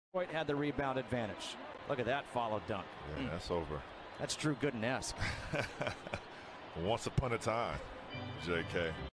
Stewart had the rebound advantage. Look at that follow dunk. Yeah, that's over. That's Drew Gooden-esque. Once upon a time, JK.